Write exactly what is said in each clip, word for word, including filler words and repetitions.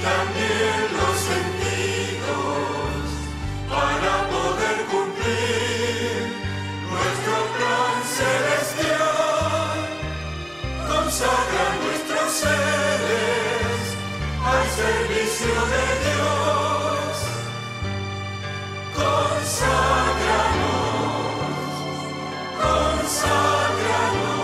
también los sentidos para poder cumplir nuestro plan celestial. Consagra nuestros seres al servicio de Dios. Conságranos, conságranos.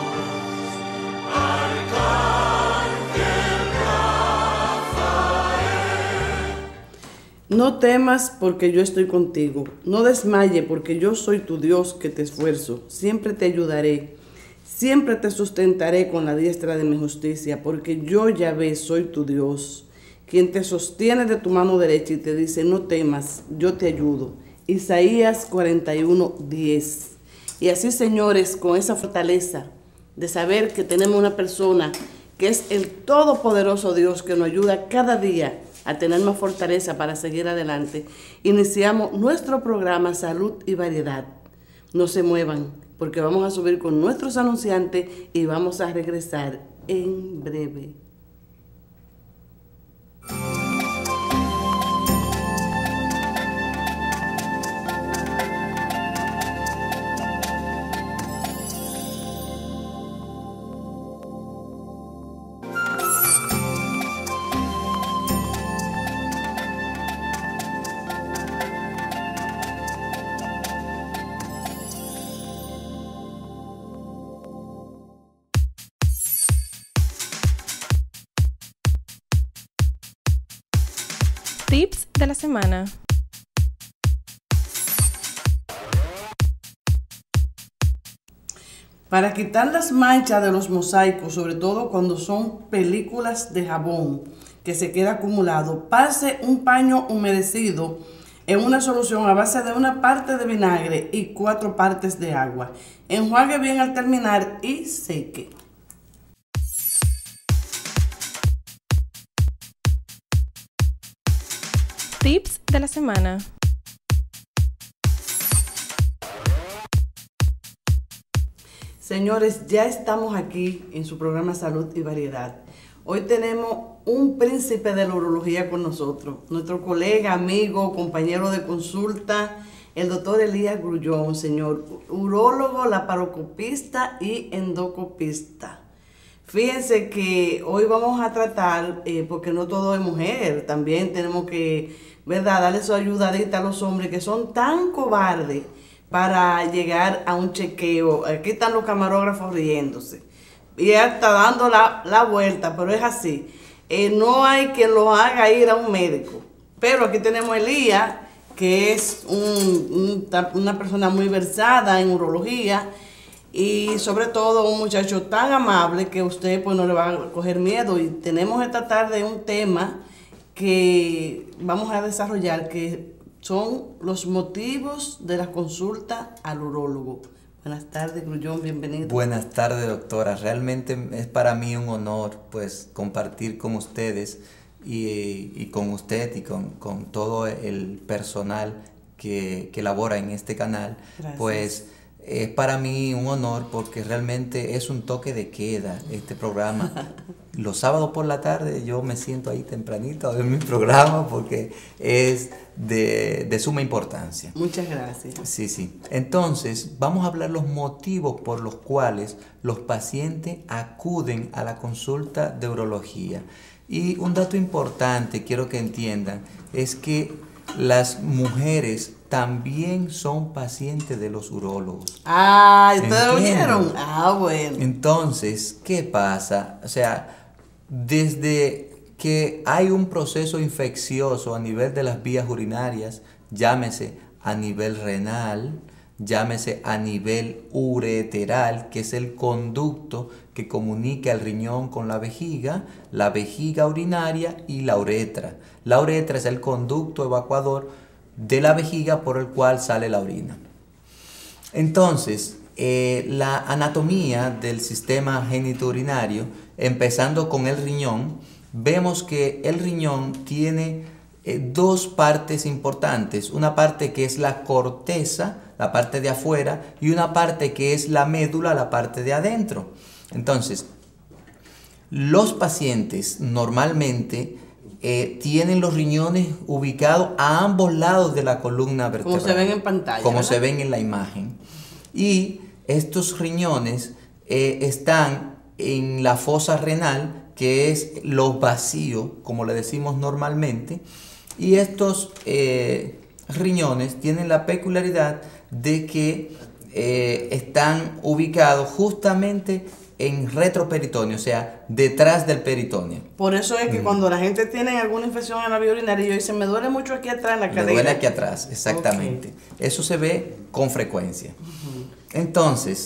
No temas porque yo estoy contigo, no desmaye porque yo soy tu Dios que te esfuerzo, siempre te ayudaré, siempre te sustentaré con la diestra de mi justicia, porque yo Yahvé soy tu Dios, quien te sostiene de tu mano derecha y te dice, no temas, yo te ayudo. Isaías cuarenta y uno, diez. Y así, señores, con esa fortaleza de saber que tenemos una persona que es el todopoderoso Dios que nos ayuda cada día a tener más fortaleza para seguir adelante, iniciamos nuestro programa Salud y Variedad. No se muevan, porque vamos a subir con nuestros anunciantes y vamos a regresar en breve. Tips de la semana. Para quitar las manchas de los mosaicos, sobre todo cuando son películas de jabón que se queda acumulado, pase un paño humedecido en una solución a base de una parte de vinagre y cuatro partes de agua. Enjuague bien al terminar y seque. Tips de la semana. Señores, ya estamos aquí en su programa Salud y Variedad. Hoy tenemos un príncipe de la urología con nosotros, nuestro colega, amigo, compañero de consulta, el doctor Elías Grullón, señor, urólogo, laparoscopista y endoscopista. Fíjense que hoy vamos a tratar, eh, porque no todo es mujer, también tenemos que, ¿verdad?, darle su ayudadita a los hombres que son tan cobardes para llegar a un chequeo. Aquí están los camarógrafos riéndose y él está dando la, la vuelta, pero es así. Eh, no hay quien lo haga ir a un médico. Pero aquí tenemos a Elías, que es un, un, una persona muy versada en urología, y sobre todo un muchacho tan amable que usted pues no le va a coger miedo. Y tenemos esta tarde un tema que vamos a desarrollar, que son los motivos de la consulta al urólogo. Buenas tardes, Grullón, bienvenido. Buenas tardes, doctora. Realmente es para mí un honor pues compartir con ustedes y, y con usted y con, con todo el personal que, que labora en este canal. Gracias. Pues es para mí un honor porque realmente es un toque de queda este programa. Los sábados por la tarde yo me siento ahí tempranito a ver mi programa porque es de, de suma importancia. Muchas gracias. Sí, sí. Entonces, vamos a hablar los motivos por los cuales los pacientes acuden a la consulta de urología. Y un dato importante, quiero que entiendan, es que las mujeres también son pacientes de los urólogos. Ah, ¿ustedes lo vieron? Ah, bueno. Entonces, ¿qué pasa? O sea, desde que hay un proceso infeccioso a nivel de las vías urinarias, llámese a nivel renal, llámese a nivel ureteral, que es el conducto que comunica el riñón con la vejiga, la vejiga urinaria y la uretra. La uretra es el conducto evacuador de la vejiga por el cual sale la orina. Entonces, eh, la anatomía del sistema genitourinario, empezando con el riñón, vemos que el riñón tiene eh, dos partes importantes, una parte que es la corteza, la parte de afuera, y una parte que es la médula, la parte de adentro. Entonces, los pacientes normalmente eh, tienen los riñones ubicados a ambos lados de la columna vertebral. Como se ven en pantalla. Como ¿verdad? se ven en la imagen. Y estos riñones eh, están en la fosa renal, que es los vacíos, como le decimos normalmente. Y estos eh, riñones tienen la peculiaridad de que eh, están ubicados justamente en retroperitoneo, o sea, detrás del peritoneo. Por eso es que Mm. cuando la gente tiene alguna infección en la vía urinaria, ellos dicen, me duele mucho aquí atrás en la Le cadera. duele aquí atrás, exactamente. Eso se ve con frecuencia. Entonces,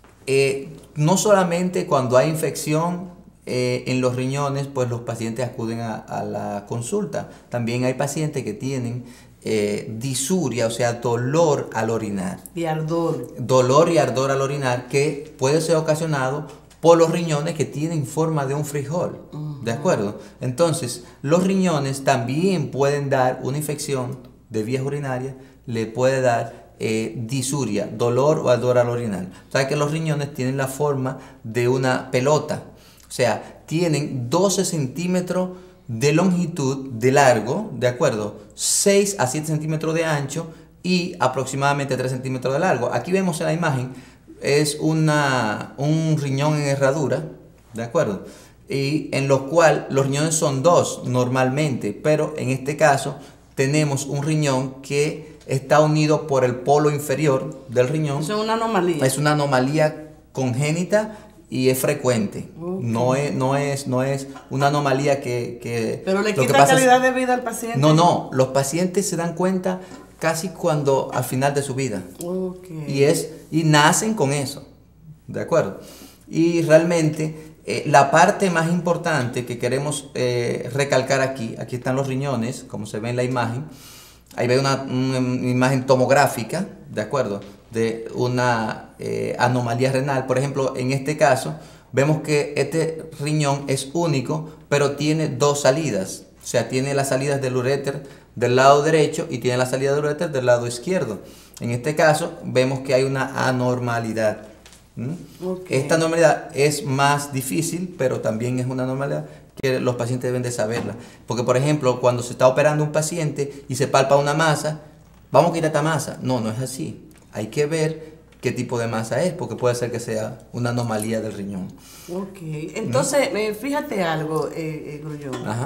eh, no solamente cuando hay infección eh, en los riñones, pues los pacientes acuden a, a la consulta. También hay pacientes que tienen eh, disuria, o sea, dolor al orinar. Y ardor. Dolor y ardor al orinar que puede ser ocasionado por los riñones que tienen forma de un frijol. ¿De acuerdo? Entonces, los riñones también pueden dar una infección de vías urinarias, le puede dar eh, disuria, dolor o ardor al orinar. O sea que los riñones tienen la forma de una pelota. O sea, tienen doce centímetros de longitud, de largo, ¿de acuerdo? seis a siete centímetros de ancho y aproximadamente tres centímetros de largo. Aquí vemos en la imagen, es una, un riñón en herradura, ¿de acuerdo? Y en lo cual los riñones son dos normalmente, pero en este caso tenemos un riñón que está unido por el polo inferior del riñón. Eso es una anomalía. Es una anomalía congénita y es frecuente. Okay. No es, no es, no es una anomalía que, que Pero le lo que quita pasa es- calidad de vida al paciente. No, no, los pacientes se dan cuenta casi cuando al final de su vida. Ok. Y es y nacen con eso. ¿De acuerdo? Y realmente eh, la parte más importante que queremos eh, recalcar aquí, aquí están los riñones, como se ve en la imagen. Ahí ve una, una imagen tomográfica, ¿de acuerdo? De una eh, anomalía renal. Por ejemplo, en este caso, vemos que este riñón es único, pero tiene dos salidas. O sea, tiene las salidas del uréter del lado derecho y tiene la salida del uréter del lado izquierdo. En este caso, vemos que hay una anormalidad. ¿Mm? Ok. Esta anormalidad es más difícil, pero también es una anormalidad que los pacientes deben de saberla. Porque, por ejemplo, cuando se está operando un paciente y se palpa una masa, vamos a quitar esta masa. No, no es así. Hay que ver qué tipo de masa es, porque puede ser que sea una anomalía del riñón. Ok. Entonces, eh, fíjate algo, eh, eh, Grullón. Ajá.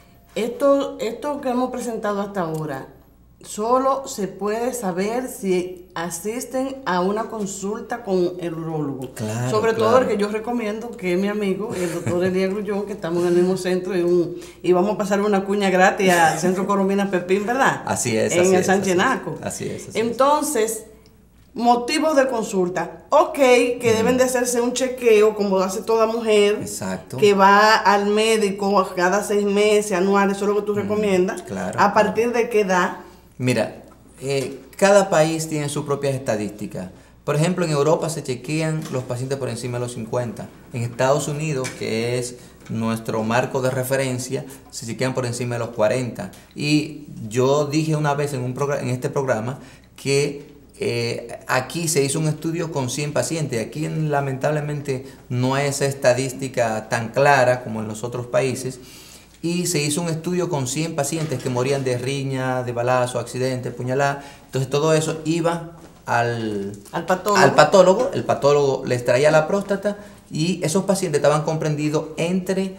Esto, esto que hemos presentado hasta ahora, solo se puede saber si asisten a una consulta con el urólogo. Claro, Sobre todo claro. el que yo recomiendo, que es mi amigo, el doctor Elías Grullón, que estamos en el mismo centro y, un, y vamos a pasar una cuña gratis al Centro Coromina Pepín, ¿verdad? Así es, En así el es, Sánchez así es. Naco. Así es, así es. Entonces, motivos de consulta. Ok, que deben de hacerse un chequeo, como hace toda mujer. Exacto. Que va al médico cada seis meses, anual, eso es lo que tú recomiendas. claro, ¿A claro. partir de qué edad? Mira, eh, cada país tiene sus propias estadísticas. Por ejemplo, en Europa se chequean los pacientes por encima de los cincuenta. En Estados Unidos, que es nuestro marco de referencia, se chequean por encima de los cuarenta. Y yo dije una vez en, un programa, en este programa que eh, aquí se hizo un estudio con cien pacientes. Aquí lamentablemente no hay esa estadística tan clara como en los otros países. Y se hizo un estudio con cien pacientes que morían de riña, de balazo, accidente, puñalada. Entonces todo eso iba al, Al patólogo. al patólogo. El patólogo les traía la próstata y esos pacientes estaban comprendidos entre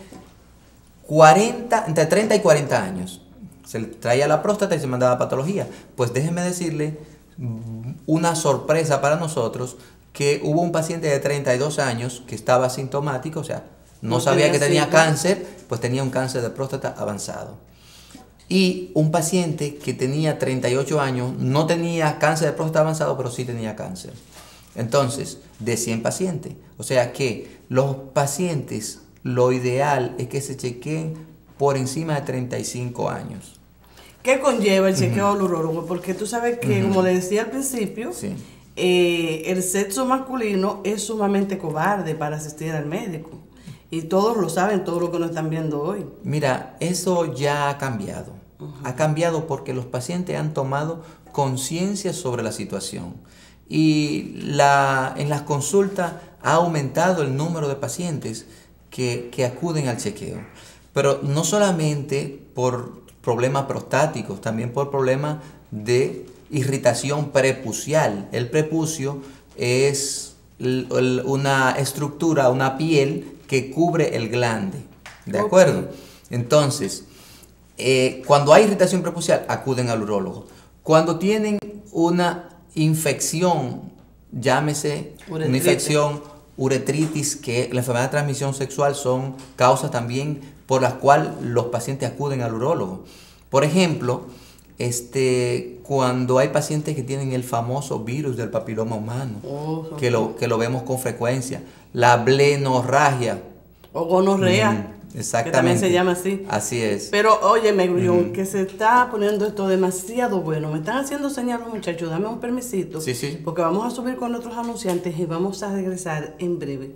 cuarenta, entre treinta y cuarenta años. Se les traía la próstata y se mandaba a patología. Pues déjenme decirle una sorpresa para nosotros, que hubo un paciente de treinta y dos años que estaba asintomático, o sea, no, No sabía tenía que tenía síntomas. cáncer, pues tenía un cáncer de próstata avanzado. Y un paciente que tenía treinta y ocho años no tenía cáncer de próstata avanzado, pero sí tenía cáncer. Entonces, de cien pacientes. O sea que los pacientes, lo ideal es que se chequeen por encima de treinta y cinco años. ¿Qué conlleva el chequeo al urólogo? Porque tú sabes que, como le decía al principio, Sí. eh, el sexo masculino es sumamente cobarde para asistir al médico. Y todos lo saben, todos los que nos están viendo hoy. Mira, eso ya ha cambiado. Ha cambiado porque los pacientes han tomado conciencia sobre la situación. Y la, en las consultas ha aumentado el número de pacientes que, que acuden al chequeo. pero no solamente por problemas prostáticos, también por problemas de irritación prepucial. El prepucio es l- l- una estructura, una piel que cubre el glande, ¿de acuerdo? Ok. Entonces, eh, cuando hay irritación prepucial, acuden al urólogo. Cuando tienen una infección, llámese una Uretritis. infección, uretritis, que la enfermedad de transmisión sexual son causas también por las cuales los pacientes acuden al urólogo. Por ejemplo, este, cuando hay pacientes que tienen el famoso virus del papiloma humano, Oh, que, lo, que lo vemos con frecuencia, la blenorragia. O gonorrea, Mm, que también se llama así. Así es. Pero óyeme, Grullón, Ujú. que se está poniendo esto demasiado bueno. Me están haciendo señal los muchachos, dame un permisito. Sí, sí. Porque vamos a subir con otros anunciantes y vamos a regresar en breve.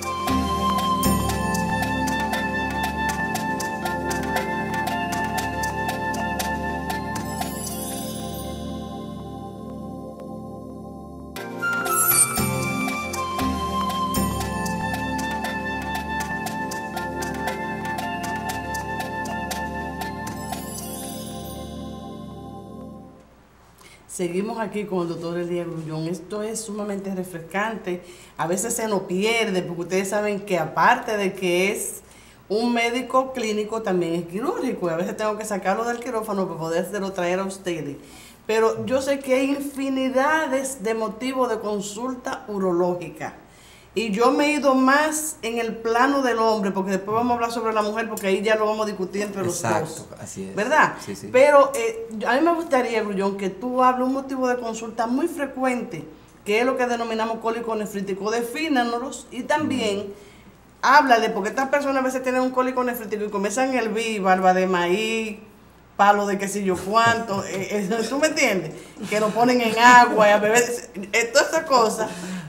Seguimos aquí con el doctor Elías Grullón. Esto es sumamente refrescante. A veces se nos pierde, porque ustedes saben que aparte de que es un médico clínico, también es quirúrgico. Y a veces tengo que sacarlo del quirófano para podérselo traer a ustedes. Pero yo sé que hay infinidades de motivos de consulta urológica. Y yo me he ido más en el plano del hombre, porque después vamos a hablar sobre la mujer, porque ahí ya lo vamos a discutir entre los Exacto, dos. así es. ¿Verdad? Sí, sí. Pero eh, a mí me gustaría, Grullón, que tú hables un motivo de consulta muy frecuente, que es lo que denominamos cólico nefrítico. Defínanos y también háblale, porque estas personas a veces tienen un cólico nefrítico y comienzan el vi, barba de maíz, palo de qué sé yo cuánto, eh, eh, ¿tú me entiendes? Que lo ponen en agua y a beber, eh, todas esas cosas.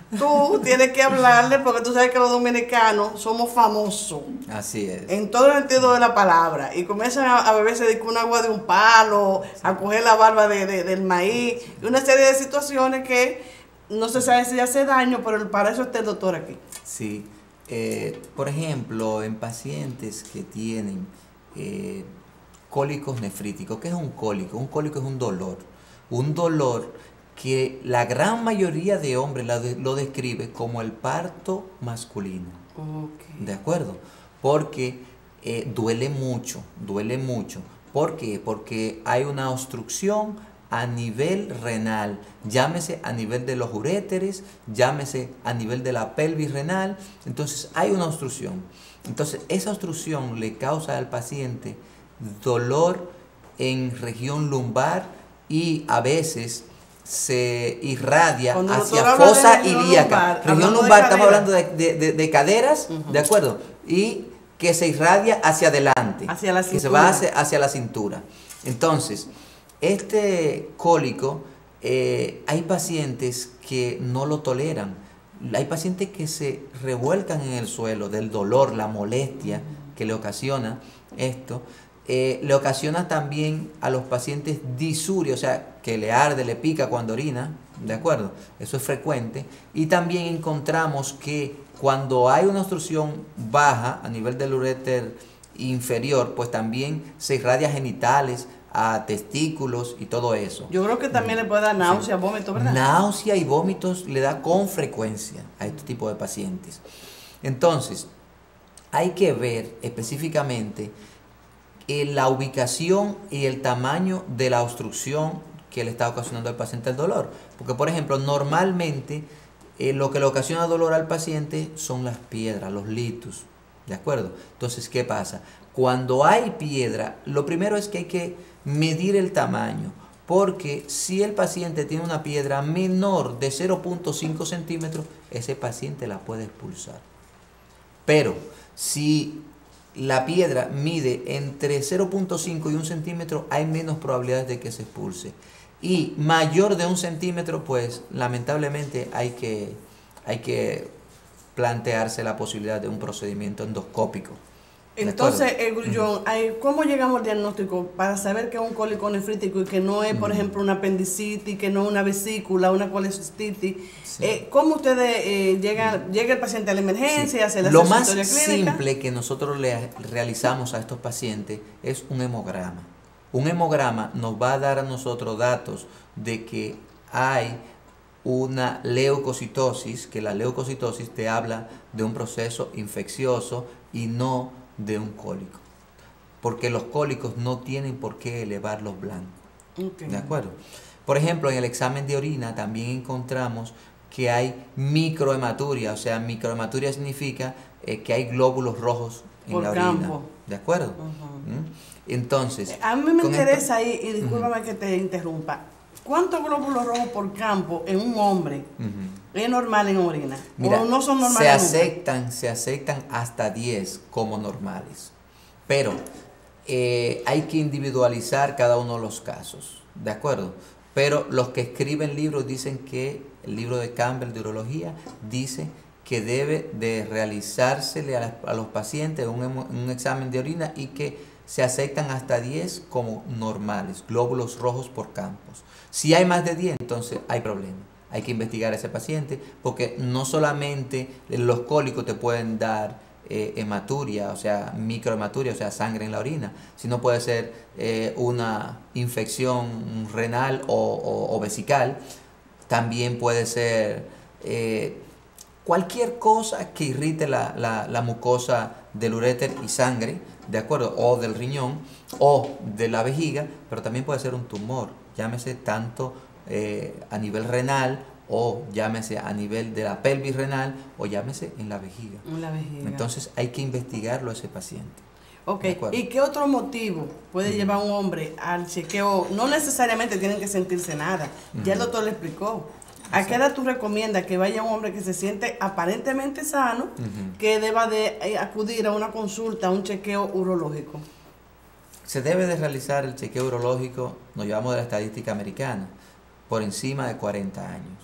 Tú tienes que hablarle, porque tú sabes que los dominicanos somos famosos Así es. en todo el sentido de la palabra, y comienzan a, a beberse de un agua de un palo, a coger la barba de, de- del maíz, y una serie de situaciones que no se sabe si hace daño, pero para eso está el doctor aquí. Sí. Eh, por ejemplo, en pacientes que tienen eh, cólicos nefríticos. ¿Qué es un cólico? Un cólico es un dolor. Un dolor que la gran mayoría de hombres la de- lo describe como el parto masculino. Okay. ¿De acuerdo? Porque eh, duele mucho, duele mucho. ¿Por qué? Porque hay una obstrucción a nivel renal, llámese a nivel de los uréteres, llámese a nivel de la pelvis renal. Entonces hay una obstrucción. Entonces esa obstrucción le causa al paciente dolor en región lumbar y a veces se irradia Cuando el hacia doctor habla de fosa región ilíaca. lumbar, Región hablando de lumbar, estamos cadera. hablando de, de- de- de caderas, ¿de acuerdo? Y que se irradia hacia adelante. Hacia la Que se cintura. va hacia, hacia la cintura. Entonces, este cólico, eh, hay pacientes que no lo toleran. Hay pacientes que se revuelcan en el suelo del dolor, la molestia que le ocasiona esto. Eh, le ocasiona también a los pacientes disuria, o sea, que le arde, le pica cuando orina, ¿de acuerdo? Eso es frecuente. Y también encontramos que cuando hay una obstrucción baja a nivel del uréter inferior, pues también se irradia a genitales, a testículos y todo eso. Yo creo que también le puede dar náusea, vómito, ¿verdad? Náusea y vómitos le da con frecuencia a este tipo de pacientes. Entonces, hay que ver específicamente eh, la ubicación y el tamaño de la obstrucción que le está ocasionando al paciente el dolor. Porque, por ejemplo, normalmente eh, lo que le ocasiona dolor al paciente son las piedras, los litus. ¿De acuerdo? Entonces, ¿qué pasa? Cuando hay piedra, lo primero es que hay que medir el tamaño. Porque si el paciente tiene una piedra menor de cero punto cinco centímetros, ese paciente la puede expulsar. Pero si la piedra mide entre cero punto cinco y un centímetro, hay menos probabilidades de que se expulse. Y mayor de un centímetro, pues lamentablemente hay que, hay que plantearse la posibilidad de un procedimiento endoscópico Entonces, el grullón, uh-huh. ¿cómo llegamos al diagnóstico para saber que es un cólico nefrítico y que no es, por uh-huh. ejemplo, una apendicitis, que no es una vesícula, una colecistitis? Sí. Eh, ¿Cómo ustedes eh, llegan, llega el paciente a la emergencia, sí. hace la Lo más clínica? simple que nosotros le realizamos a estos pacientes es un hemograma. Un hemograma nos va a dar a nosotros datos de que hay una leucocitosis, que la leucocitosis te habla de un proceso infeccioso y no de un cólico, porque los cólicos no tienen por qué elevar los blancos. Okay. ¿De acuerdo? Por ejemplo, en el examen de orina también encontramos que hay microhematuria, o sea, microhematuria significa eh, que hay glóbulos rojos en por la orina. Campo. ¿De acuerdo? Uh-huh. ¿Mm? Entonces, a mí me interesa ahí, y discúlpame uh-huh. que te interrumpa, ¿cuántos glóbulos rojos por campo en un hombre uh-huh. es normal en orina? Mira, ¿O no son normales? Se aceptan, se aceptan hasta diez como normales, pero eh, hay que individualizar cada uno de los casos, ¿de acuerdo? Pero los que escriben libros dicen que, el libro de Campbell de urología dice que debe de realizársele a, la, a los pacientes un, un examen de orina y que se aceptan hasta diez como normales, glóbulos rojos por campos. Si hay más de diez, entonces hay problema. Hay que investigar a ese paciente porque no solamente los cólicos te pueden dar eh, hematuria, o sea, microhematuria, o sea, sangre en la orina, sino puede ser eh, una infección renal o, o, o vesical. También puede ser eh, cualquier cosa que irrite la, la, la mucosa del uréter y sangre, ¿de acuerdo? O del riñón o de la vejiga, pero también puede ser un tumor, llámese tanto eh, a nivel renal o llámese a nivel de la pelvis renal o llámese en la vejiga. En la vejiga. Entonces hay que investigarlo a ese paciente. Ok, ¿y qué otro motivo puede uh-huh. llevar a un hombre al chequeo? No necesariamente tienen que sentirse nada, uh-huh. ya el doctor le explicó. ¿A qué edad tú recomiendas que vaya un hombre que se siente aparentemente sano, uh-huh. que deba de eh, acudir a una consulta, a un chequeo urológico? Se debe de realizar el chequeo urológico, nos llevamos de la estadística americana, por encima de cuarenta años.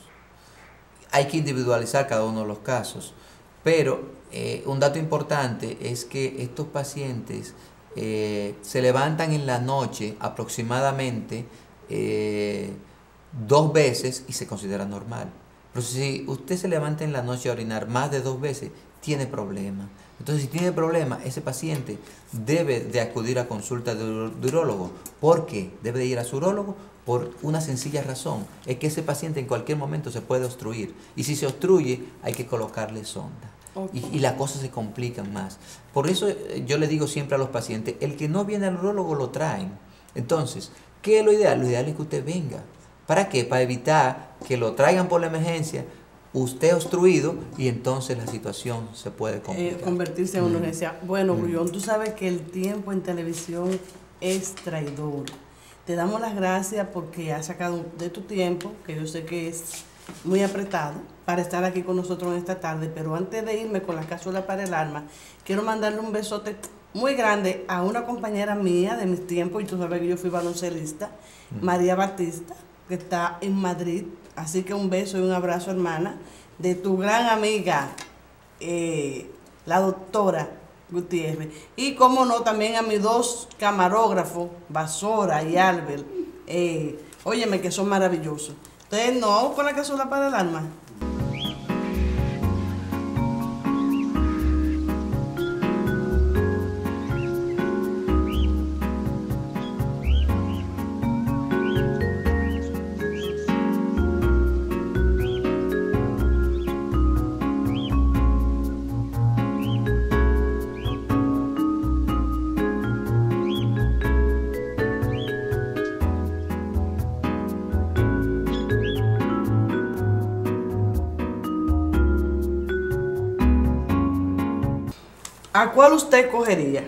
Hay que individualizar cada uno de los casos, pero eh, un dato importante es que estos pacientes eh, se levantan en la noche aproximadamente eh, dos veces y se considera normal. Pero si usted se levanta en la noche a orinar más de dos veces, tiene problema. Entonces, si tiene problema, ese paciente debe de acudir a consulta de, de urólogo. ¿Por qué? Debe de ir a su urólogo por una sencilla razón. Es que ese paciente en cualquier momento se puede obstruir. Y si se obstruye, hay que colocarle sonda. Okay. Y, y las cosas se complican más. Por eso yo le digo siempre a los pacientes, el que no viene al urólogo lo traen. Entonces, ¿qué es lo ideal? Lo ideal es que usted venga. ¿Para qué? Para evitar que lo traigan por la emergencia, usted obstruido y entonces la situación se puede complicar. Eh, convertirse en una urgencia. Mm. Bueno, Grullón, mm. tú sabes que el tiempo en televisión es traidor. Te damos las gracias porque has sacado de tu tiempo, que yo sé que es muy apretado, para estar aquí con nosotros en esta tarde. Pero antes de irme con la cápsula para el alma, quiero mandarle un besote muy grande a una compañera mía de mis tiempos, y tú sabes que yo fui baloncelista, mm. María Batista, que está en Madrid. Así que un beso y un abrazo, hermana, de tu gran amiga, eh, la doctora Gutiérrez. Y como no, también a mis dos camarógrafos, Basora y Albert. Eh, óyeme, que son maravillosos. Entonces, no, vamos con la cápsula para el alma. ¿A cuál usted cogería?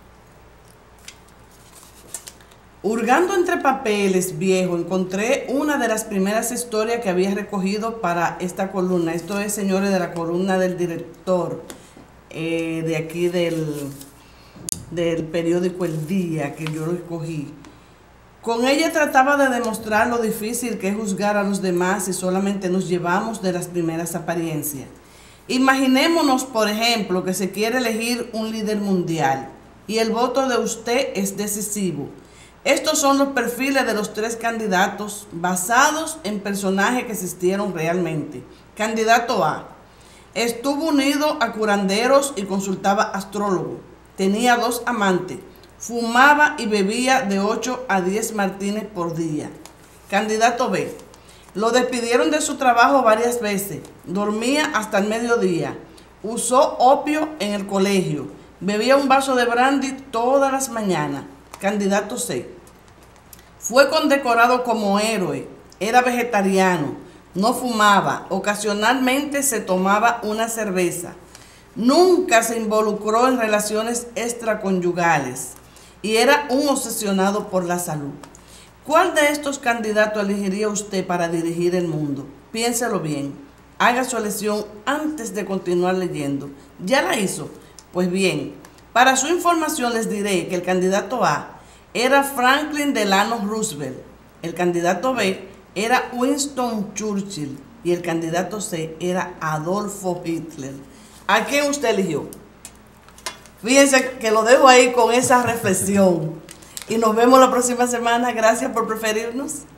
Hurgando entre papeles viejos, encontré una de las primeras historias que había recogido para esta columna. Esto es, señores, de la columna del director eh, de aquí del, del periódico El Día, que yo lo escogí. Con ella trataba de demostrar lo difícil que es juzgar a los demás si solamente nos llevamos de las primeras apariencias. Imaginémonos, por ejemplo, que se quiere elegir un líder mundial y el voto de usted es decisivo. Estos son los perfiles de los tres candidatos basados en personajes que existieron realmente. Candidato A. Estuvo unido a curanderos y consultaba astrólogos. Tenía dos amantes. Fumaba y bebía de ocho a diez martines por día. Candidato B. Lo despidieron de su trabajo varias veces. Dormía hasta el mediodía. Usó opio en el colegio. Bebía un vaso de brandy todas las mañanas. Candidato C. Fue condecorado como héroe. Era vegetariano. No fumaba. Ocasionalmente se tomaba una cerveza. Nunca se involucró en relaciones extraconyugales. Y era un obsesionado por la salud. ¿Cuál de estos candidatos elegiría usted para dirigir el mundo? Piénselo bien. Haga su elección antes de continuar leyendo. ¿Ya la hizo? Pues bien, para su información les diré que el candidato A era Franklin Delano Roosevelt, el candidato B era Winston Churchill y el candidato C era Adolfo Hitler. ¿A quién usted eligió? Fíjense que lo dejo ahí con esa reflexión. Y nos vemos la próxima semana. Gracias por preferirnos.